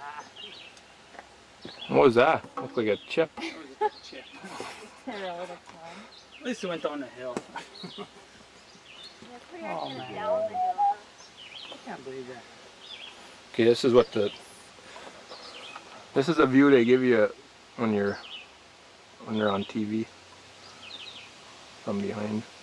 What was that? Looked like a chip. That was a chip. At least it went down the hill. Oh man. I can't believe that. Okay, this is what this is a view they give you when you're on TV from behind.